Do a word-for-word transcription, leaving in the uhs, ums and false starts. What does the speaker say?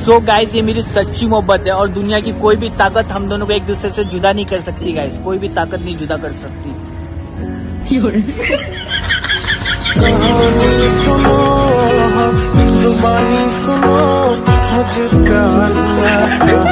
So guys ये मेरी सच्ची मोहब्बत है और दुनिया की कोई भी ताकत हम दोनों को एक दूसरे से जुदा नहीं कर सकती गाइस, कोई भी ताकत नहीं जुदा कर सकती। कहानी सुनो